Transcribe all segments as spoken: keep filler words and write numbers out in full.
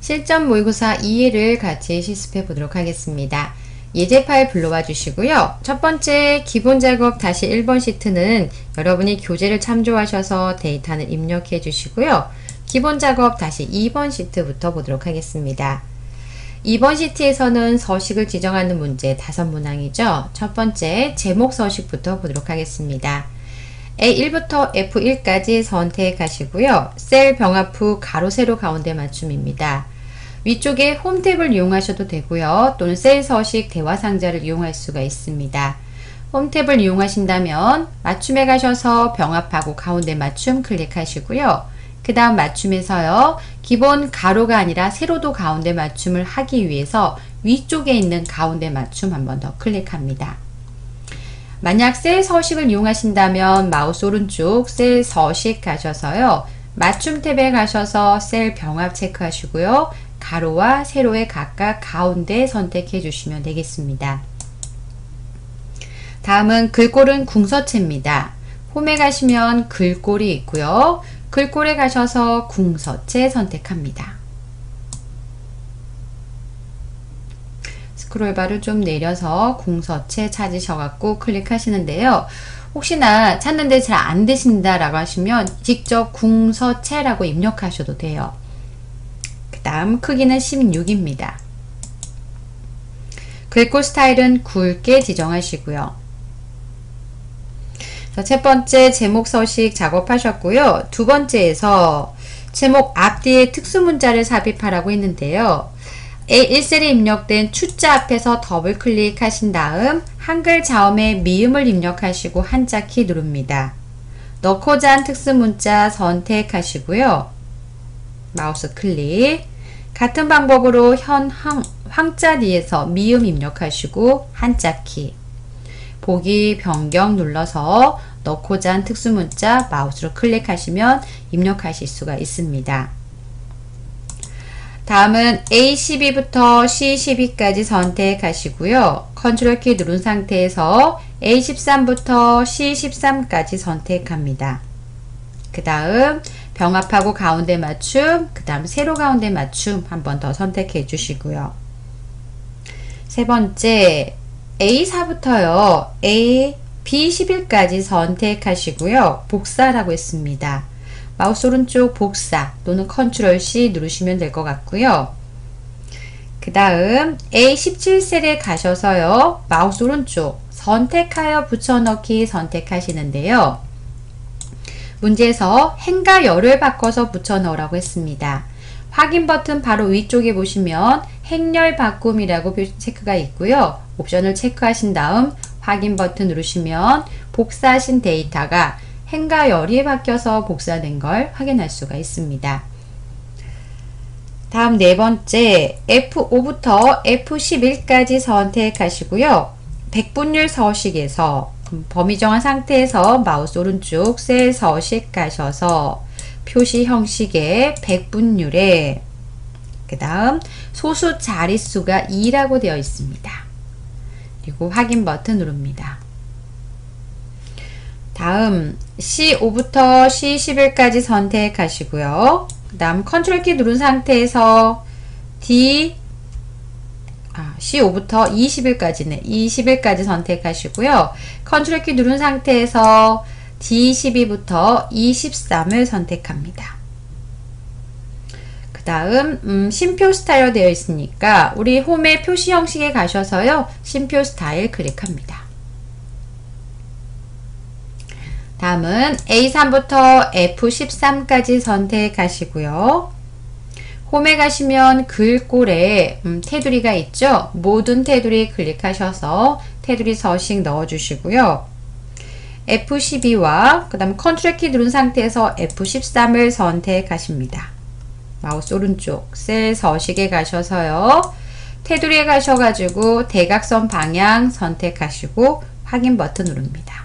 실전 모의고사 이 회를 같이 실습해 보도록 하겠습니다. 예제 파일 불러와 주시고요. 첫 번째 기본 작업 다시 일 번 시트는 여러분이 교재를 참조하셔서 데이터를 입력해 주시고요. 기본 작업 다시 이 번 시트부터 보도록 하겠습니다. 이 번 시트에서는 서식을 지정하는 문제 다섯 문항이죠. 첫 번째 제목 서식부터 보도록 하겠습니다. 에이 일부터 에프 일까지 선택하시고요. 셀 병합 후 가로 세로 가운데 맞춤입니다. 위쪽에 홈 탭을 이용하셔도 되고요. 또는 셀 서식 대화 상자를 이용할 수가 있습니다. 홈 탭을 이용하신다면 맞춤에 가셔서 병합하고 가운데 맞춤 클릭하시고요. 그 다음 맞춤에서요. 기본 가로가 아니라 세로도 가운데 맞춤을 하기 위해서 위쪽에 있는 가운데 맞춤 한 번 더 클릭합니다. 만약 셀 서식을 이용하신다면 마우스 오른쪽 셀 서식 가셔서요. 맞춤 탭에 가셔서 셀 병합 체크하시고요. 가로와 세로의 각각 가운데 선택해 주시면 되겠습니다. 다음은 글꼴은 궁서체입니다. 홈에 가시면 글꼴이 있고요. 글꼴에 가셔서 궁서체 선택합니다. 스크롤바를 좀 내려서 궁서체 찾으셔갖고 클릭하시는데요. 혹시나 찾는데 잘 안 되신다 라고 하시면 직접 궁서체라고 입력하셔도 돼요. 그 다음 크기는 십육입니다. 글꼴 스타일은 굵게 지정하시고요. 첫 번째 제목 서식 작업하셨고요. 두 번째에서 제목 앞뒤에 특수문자를 삽입하라고 했는데요. 에이 일 셀에 입력된 추자 앞에서 더블 클릭하신 다음 한글 자음에 미음을 입력하시고 한자키 누릅니다. 넣고자 한 특수문자 선택하시고요. 마우스 클릭. 같은 방법으로 현 황, 황자 뒤에서 미음 입력하시고 한자키. 보기 변경 눌러서 넣고자 한 특수문자 마우스로 클릭하시면 입력하실 수가 있습니다. 다음은 에이 십이부터 씨 십이까지 선택하시고요. 컨트롤 키 누른 상태에서 에이 십삼부터 씨 십삼까지 선택합니다. 그 다음 병합하고 가운데 맞춤, 그 다음 세로 가운데 맞춤 한 번 더 선택해 주시고요. 세 번째 에이 사부터요. A, 비 십일까지 선택하시고요. 복사라고 했습니다. 마우스 오른쪽 복사 또는 컨트롤 씨 누르시면 될 것 같고요. 그 다음 에이 십칠 셀에 가셔서요. 마우스 오른쪽 선택하여 붙여넣기 선택하시는데요. 문제에서 행과 열을 바꿔서 붙여넣으라고 했습니다. 확인 버튼 바로 위쪽에 보시면 행렬 바꿈이라고 체크가 있고요. 옵션을 체크하신 다음 확인 버튼 누르시면 복사하신 데이터가 행과 열이 바뀌어서 복사된 걸 확인할 수가 있습니다. 다음 네 번째 에프 오부터 에프 십일까지 선택하시고요. 백분율 서식에서 범위 정한 상태에서 마우스 오른쪽 셀 서식 가셔서 표시 형식의 백분율에 그 다음 소수 자릿수가 이라고 되어 있습니다. 그리고 확인 버튼 누릅니다. 다음 씨 오부터 씨 십일까지 선택하시고요. 그 다음 컨트롤 키 누른 상태에서 D 아, 씨 오부터 이 십일까지네. 이 십일까지 선택하시고요. 컨트롤 키 누른 상태에서 디 십이부터 이 십삼을 선택합니다. 그 다음 음, 심표 스타일로 되어 있으니까 우리 홈의 표시 형식에 가셔서요. 심표 스타일 클릭합니다. 다음은 에이 삼부터 에프 십삼까지 선택하시고요. 홈에 가시면 글꼴에 음, 테두리가 있죠. 모든 테두리 클릭하셔서 테두리 서식 넣어주시고요. 에프 십이와 그 다음 컨트롤 키 누른 상태에서 에프 십삼을 선택하십니다. 마우스 오른쪽 셀 서식에 가셔서요. 테두리에 가셔가지고 대각선 방향 선택하시고 확인 버튼 누릅니다.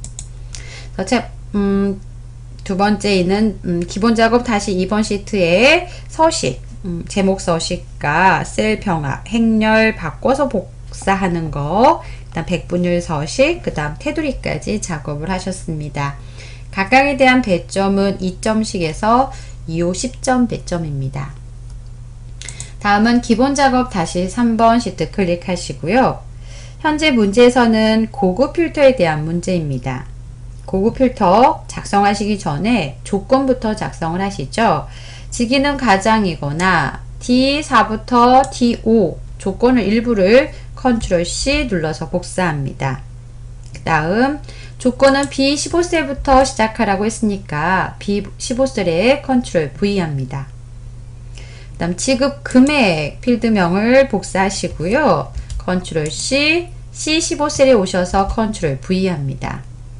음, 두 번째는 음, 기본 작업 다시 이 번 시트에 서식, 음, 제목 서식과 셀 병합, 행렬 바꿔서 복사하는 거, 그 다음 백분율 서식, 그 다음 테두리까지 작업을 하셨습니다. 각각에 대한 배점은 이 점씩에서 이, 오, 십 점 배점입니다. 다음은 기본 작업 다시 삼 번 시트 클릭하시고요. 현재 문제에서는 고급 필터에 대한 문제입니다. 고급 필터 작성하시기 전에 조건부터 작성을 하시죠. 직위는 가장이거나 디 사부터 디 오 조건을 일부를 컨트롤 씨 눌러서 복사합니다. 그 다음 조건은 비 십오 셀부터 시작하라고 했으니까 비 십오 셀에 컨트롤 브이 합니다. 그 다음 지급 금액 필드명을 복사하시고요. 컨트롤 씨, 씨 십오 셀에 오셔서 컨트롤 브이 합니다.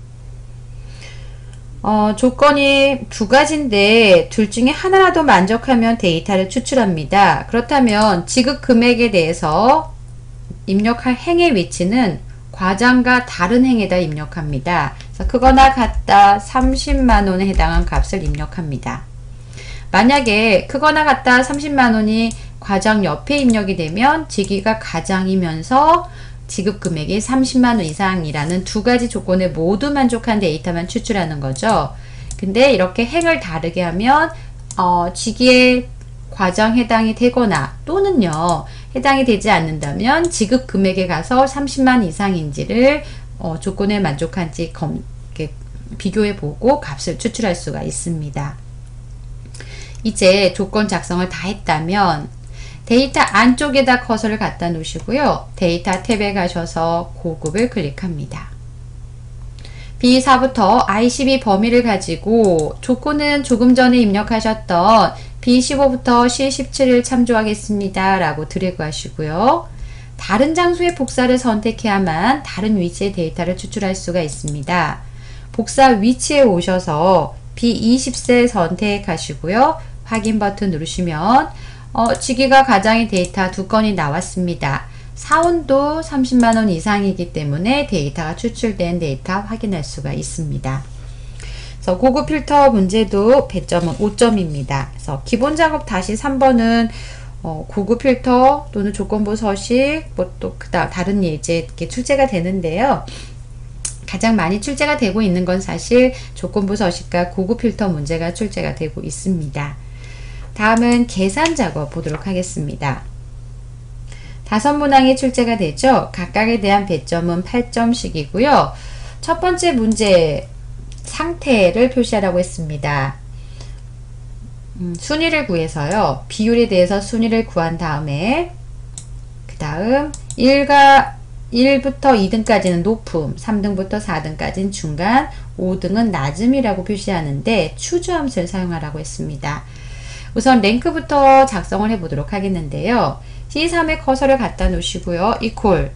어, 조건이 두 가지인데 둘 중에 하나라도 만족하면 데이터를 추출합니다. 그렇다면 지급 금액에 대해서 입력할 행의 위치는 과장과 다른 행에다 입력합니다. 그래서 크거나 같다 삼십만 원에 해당한 값을 입력합니다. 만약에 크거나 같다 삼십만 원이 과장 옆에 입력이 되면 직위가 가장이면서 지급 금액이 삼십만 원 이상이라는 두 가지 조건에 모두 만족한 데이터만 추출하는 거죠. 근데 이렇게 행을 다르게 하면 어, 직위에 과장 해당이 되거나 또는요 해당이 되지 않는다면 지급 금액에 가서 삼십만 이상인지를 어, 조건에 만족한지 검, 비교해 보고 값을 추출할 수가 있습니다. 이제 조건 작성을 다 했다면 데이터 안쪽에다 커서를 갖다 놓으시고요. 데이터 탭에 가셔서 고급을 클릭합니다. 비 사부터 아이 십이 범위를 가지고 조건은 조금 전에 입력하셨던 비 십오부터 씨 십칠을 참조하겠습니다. 라고 드래그 하시고요. 다른 장소의 복사를 선택해야만 다른 위치의 데이터를 추출할 수가 있습니다. 복사 위치에 오셔서 비 이십 셀 선택하시고요. 확인 버튼 누르시면 어, 직위가 가장의 데이터 두 건이 나왔습니다. 사원도 삼십만 원 이상이기 때문에 데이터가 추출된 데이터 확인할 수가 있습니다. 그래서 고급 필터 문제도 배점은 오 점입니다. 그래서 기본 작업 다시 삼 번은 어, 고급 필터 또는 조건부 서식 뭐 또 그다음 다른 예제 이렇게 출제가 되는데요. 가장 많이 출제가 되고 있는 건 사실 조건부 서식과 고급 필터 문제가 출제가 되고 있습니다. 다음은 계산 작업 보도록 하겠습니다. 다섯 문항이 출제가 되죠. 각각에 대한 배점은 팔 점씩이고요. 첫 번째 문제 상태를 표시하라고 했습니다. 음, 순위를 구해서요. 비율에 대해서 순위를 구한 다음에 그 다음 일과 일부터 이 등까지는 높음, 삼 등부터 사 등까지는 중간, 오 등은 낮음이라고 표시하는데 추주 함수를 사용하라고 했습니다. 우선 랭크부터 작성을 해 보도록 하겠는데요. 씨 삼에 커서를 갖다 놓으시고요. equal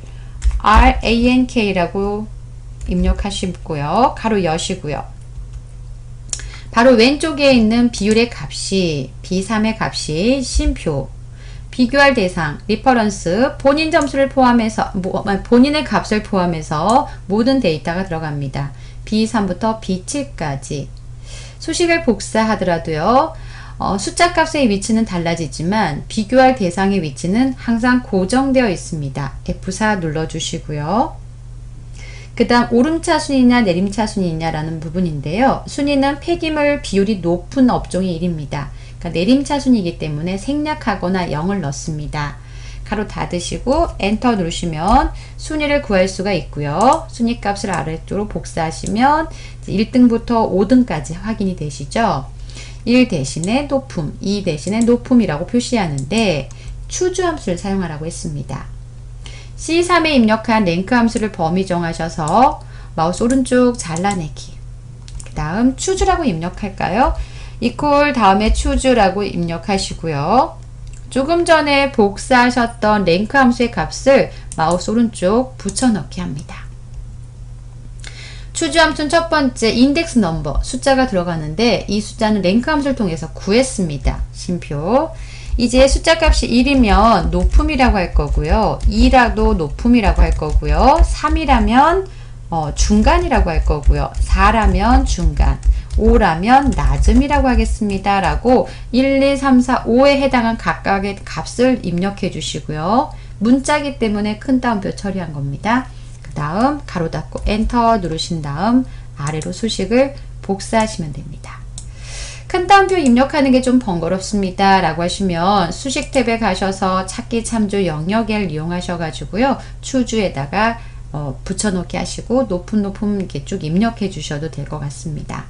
rank라고 입력하시고요. 가로 여시고요. 바로 왼쪽에 있는 비율의 값이 비 삼의 값이 쉼표, 비교할 대상, 리퍼런스, 본인 점수를 포함해서 본인의 값을 포함해서 모든 데이터가 들어갑니다. 비 삼부터 비 칠까지. 수식을 복사하더라도요. 어, 숫자 값의 위치는 달라지지만 비교할 대상의 위치는 항상 고정되어 있습니다. 에프 사 눌러주시고요. 그 다음 오름차 순위냐 내림차 순위냐 라는 부분인데요. 순위는 폐기물 비율이 높은 업종이 일입니다. 그러니까 내림차 순위이기 때문에 생략하거나 영을 넣습니다. 가로 닫으시고 엔터 누르시면 순위를 구할 수가 있고요. 순위 값을 아래쪽으로 복사하시면 일 등부터 오 등까지 확인이 되시죠. 일 대신에 높음, 이 대신에 높음이라고 표시하는데 추주 함수를 사용하라고 했습니다. 씨 삼에 입력한 랭크 함수를 범위 정하셔서 마우스 오른쪽 잘라내기. 그 다음 추주라고 입력할까요? equal 다음에 추주라고 입력하시고요. 조금 전에 복사하셨던 랭크 함수의 값을 마우스 오른쪽 붙여넣기 합니다. 추주 함수는 첫 번째 인덱스 넘버 숫자가 들어가는데 이 숫자는 랭크 함수를 통해서 구했습니다. 쉼표. 이제 숫자 값이 일이면 높음이라고 할 거고요. 이라도 높음이라고 할 거고요. 삼이라면 어, 중간이라고 할 거고요. 사라면 중간, 오라면 낮음이라고 하겠습니다. 라고 일, 이, 삼, 사, 오에 해당한 각각의 값을 입력해 주시고요. 문자기 때문에 큰 따옴표 처리한 겁니다. 그 다음 가로 닫고 엔터 누르신 다음 아래로 수식을 복사하시면 됩니다. 큰 따옴표 입력하는 게 좀 번거롭습니다 라고 하시면 수식 탭에 가셔서 찾기 참조 영역을 이용하셔가지고요. 추주에다가 어, 붙여놓기 하시고 높은 높은 이렇게 쭉 입력해 주셔도 될 것 같습니다.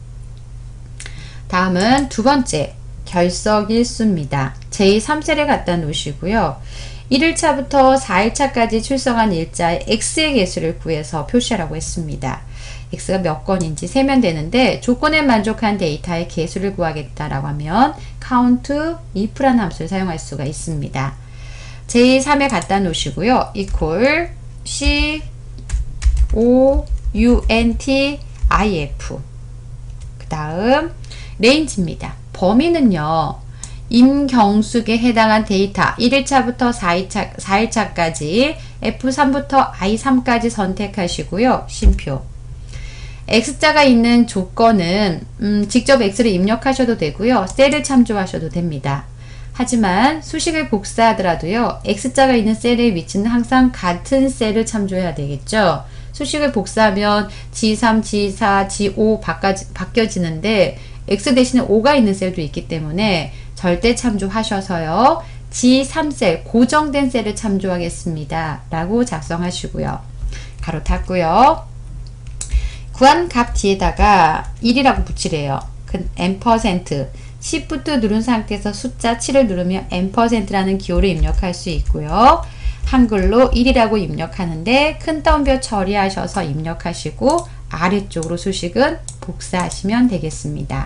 다음은 두 번째 결석 일수입니다. 제이삼 셀에 갖다 놓으시고요. 일 일차부터 사 일차까지 출석한 일자의 X의 개수를 구해서 표시하라고 했습니다. X가 몇 건인지 세면 되는데 조건에 만족한 데이터의 개수를 구하겠다라고 하면 count if라는 함수를 사용할 수가 있습니다. 제이삼에 갖다 놓으시고요. equal c o u n t i f 그 다음 레인지입니다. 범위는요. 임경숙에 해당한 데이터 일 일차부터 사 일차, 사 일차까지 에프 삼부터 아이 삼까지 선택하시고요. 쉼표 X자가 있는 조건은 음, 직접 X를 입력하셔도 되고요. 셀을 참조하셔도 됩니다. 하지만 수식을 복사하더라도요. X자가 있는 셀의 위치는 항상 같은 셀을 참조해야 되겠죠. 수식을 복사하면 지 삼, 지 사, 지 오 바꿔지, 바뀌어지는데 X 대신에 오가 있는 셀도 있기 때문에 절대 참조하셔서요. 지 삼 셀, 고정된 셀을 참조하겠습니다. 라고 작성하시고요. 가로 닫고요. 구한 값 뒤에다가 일이라고 붙이래요. 그 앰퍼센트 Shift 누른 상태에서 숫자 칠을 누르면 앰퍼센트라는 기호를 입력할 수 있고요. 한글로 일이라고 입력하는데 큰 따옴표 처리하셔서 입력하시고 아래쪽으로 수식은 복사하시면 되겠습니다.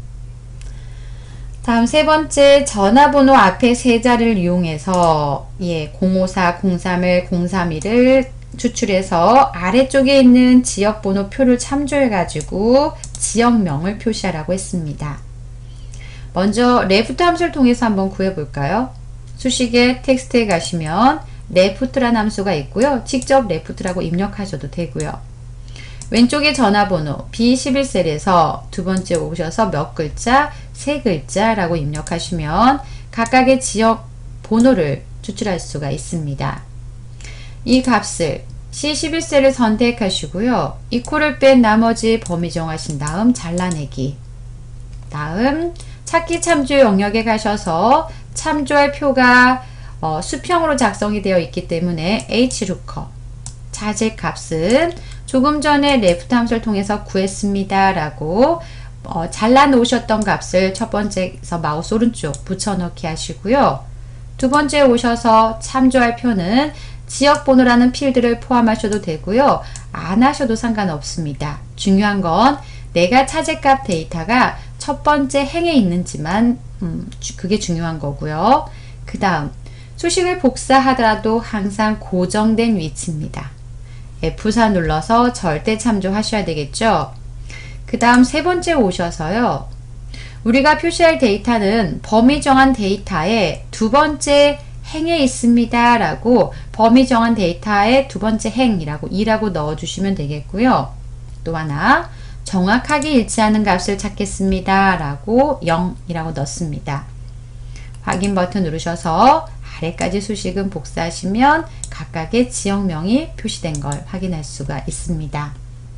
다음 세 번째 전화번호 앞에 세 자리를 이용해서 예, 공오사, 공삼일, 공삼일을 추출해서 아래쪽에 있는 지역번호표를 참조해 가지고 지역명을 표시하라고 했습니다. 먼저 레프트 함수를 통해서 한번 구해 볼까요? 수식의 텍스트에 가시면 레프트라는 함수가 있고요. 직접 레프트라고 입력하셔도 되고요. 왼쪽에 전화번호 비 십일 셀에서 두 번째 오셔서 몇 글자, 세 글자라고 입력하시면 각각의 지역 번호를 추출할 수가 있습니다. 이 값을 씨 십일 셀을 선택하시고요. 이퀄을 뺀 나머지 범위 정하신 다음 잘라내기. 다음 찾기 참조 영역에 가셔서 참조할 표가 어, 수평으로 작성이 되어 있기 때문에 hLookup 찾을 값은 조금 전에 레프트 함수를 통해서 구했습니다 라고 어, 잘라 놓으셨던 값을 첫 번째에서 마우스 오른쪽 붙여넣기 하시고요. 두 번째 오셔서 참조할 표는 지역번호라는 필드를 포함하셔도 되고요. 안 하셔도 상관없습니다. 중요한 건 내가 찾을 값 데이터가 첫 번째 행에 있는지만 음, 그게 중요한 거고요. 그 다음 수식을 복사하더라도 항상 고정된 위치입니다. 에프 사 눌러서 절대 참조하셔야 되겠죠. 그 다음 세 번째 오셔서요. 우리가 표시할 데이터는 범위 정한 데이터의 두 번째 행에 있습니다 라고 범위 정한 데이터의 두 번째 행이라고 이라고 넣어주시면 되겠고요. 또 하나 정확하게 일치하는 값을 찾겠습니다 라고 영이라고 넣습니다. 확인 버튼 누르셔서 아래까지 수식은 복사하시면 각각의 지역명이 표시된 걸 확인할 수가 있습니다.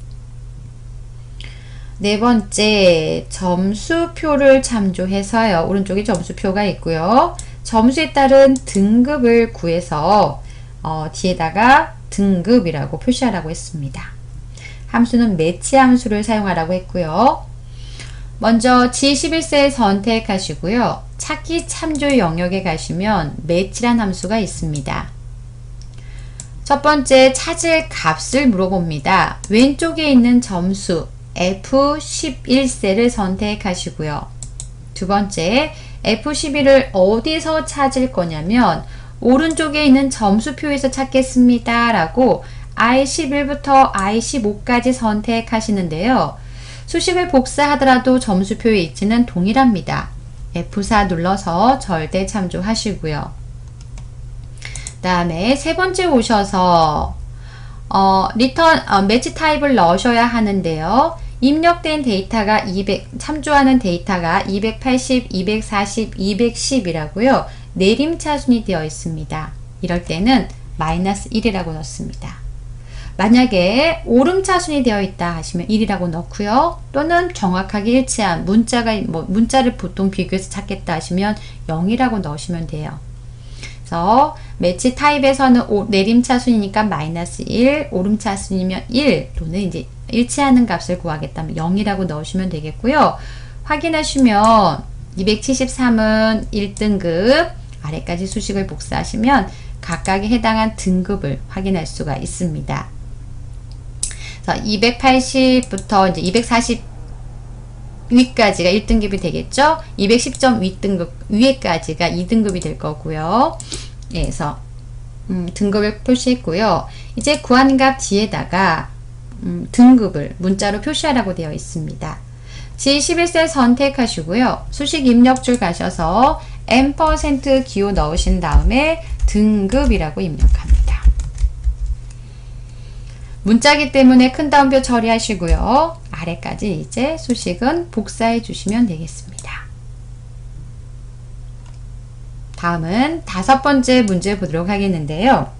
네 번째, 점수표를 참조해서요. 오른쪽에 점수표가 있고요. 점수에 따른 등급을 구해서 어, 뒤에다가 등급이라고 표시하라고 했습니다. 함수는 매치 함수를 사용하라고 했고요. 먼저 지 십일 셀 선택하시고요. 찾기 참조 영역에 가시면 매치란 함수가 있습니다. 첫 번째 찾을 값을 물어봅니다. 왼쪽에 있는 점수 에프 십일 셀을 선택하시고요. 두 번째 에프 십일을 어디서 찾을 거냐면 오른쪽에 있는 점수표에서 찾겠습니다 라고 아이 십일부터 아이 십오까지 선택하시는데요. 수식을 복사하더라도 점수표의 위치는 동일합니다. 에프 사 눌러서 절대 참조하시고요. 다음에 세 번째 오셔서 어, 리턴 어, 매치 타입을 넣으셔야 하는데요. 입력된 데이터가 이백, 참조하는 데이터가 이백팔십, 이백사십, 이백십이라고요. 내림차순이 되어 있습니다. 이럴 때는 마이너스 일이라고 넣습니다. 만약에 오름차순이 되어 있다 하시면 일이라고 넣고요. 또는 정확하게 일치한 문자가 뭐 문자를 보통 비교해서 찾겠다 하시면 영이라고 넣으시면 돼요. 그래서 매치 타입에서는 오, 내림차순이니까 마이너스 일, 오름차순이면 일 또는 이제 일치하는 값을 구하겠다면 영이라고 넣으시면 되겠고요. 확인하시면 이백칠십삼은 일 등급 아래까지 수식을 복사하시면 각각에 해당한 등급을 확인할 수가 있습니다. 그래서 이백팔십부터 이제 이백사십 위까지가 일 등급이 되겠죠. 이백십 점 윗등급 위에까지가 이 등급이 될 거고요. 예, 그래서 음, 등급을 표시했고요. 이제 구한 값 뒤에다가 음, 등급을 문자로 표시하라고 되어 있습니다. 지 십일 셀 선택하시고요. 수식 입력줄 가셔서 엔 퍼센트 기호 넣으신 다음에 등급이라고 입력합니다. 문자기 때문에 큰 따옴표 처리하시고요. 아래까지 이제 수식은 복사해 주시면 되겠습니다. 다음은 다섯 번째 문제 보도록 하겠는데요.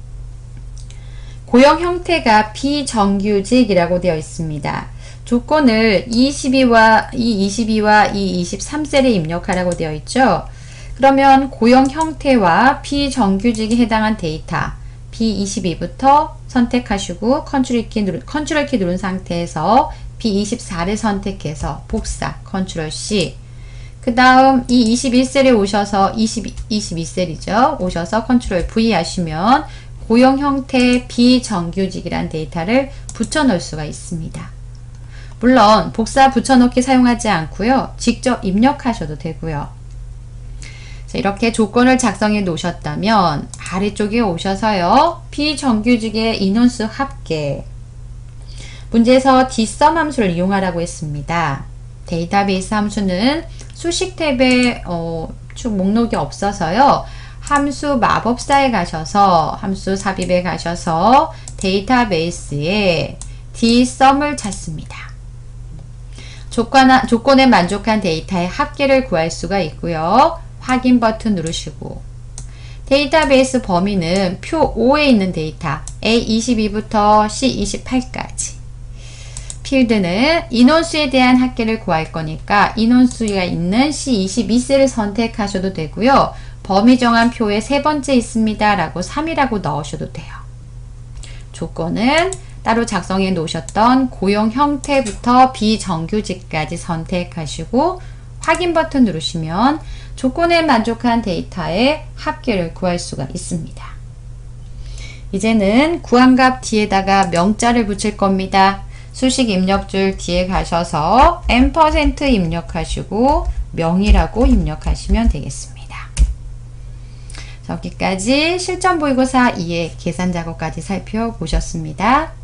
고형 형태가 비정규직이라고 되어 있습니다. 조건을 이 이십이와 이 이십이와 이 이십삼 셀에 입력하라고 되어 있죠. 그러면 고형 형태와 비정규직에 해당한 데이터 비 이십이부터 선택하시고 컨트롤 키, 누른, 컨트롤 키 누른 상태에서 비 이십사를 선택해서 복사 컨트롤 씨. 그 다음 이 이십일 셀에 오셔서 이십이, 이십이 셀이죠. 오셔서 컨트롤 브이 하시면 고형 형태 비정규직이란 데이터를 붙여넣을 수가 있습니다. 물론 복사 붙여넣기 사용하지 않고요. 직접 입력하셔도 되고요. 자, 이렇게 조건을 작성해 놓으셨다면 아래쪽에 오셔서요. 비정규직의 인원수 합계 문제에서 dsum 함수를 이용하라고 했습니다. 데이터베이스 함수는 수식 탭에 어, 쭉 목록이 없어서요. 함수 마법사에 가셔서 함수 삽입에 가셔서 데이터베이스에 dsum을 찾습니다. 조건, 조건에 만족한 데이터의 합계를 구할 수가 있고요. 확인 버튼 누르시고 데이터베이스 범위는 표 오에 있는 데이터 에이 이십이부터 씨 이십팔까지 필드는 인원수에 대한 합계를 구할 거니까 인원수가 있는 씨 이십이 셀을 선택하셔도 되고요. 범위 정한 표에 세 번째 있습니다 라고 삼이라고 넣으셔도 돼요. 조건은 따로 작성해 놓으셨던 고용 형태부터 비정규직까지 선택하시고 확인 버튼 누르시면 조건에 만족한 데이터의 합계를 구할 수가 있습니다. 이제는 구한 값 뒤에다가 명자를 붙일 겁니다. 수식 입력줄 뒤에 가셔서 엔 퍼센트 입력하시고 명이라고 입력하시면 되겠습니다. 여기까지 실전 모의고사 이의 계산 작업까지 살펴보셨습니다.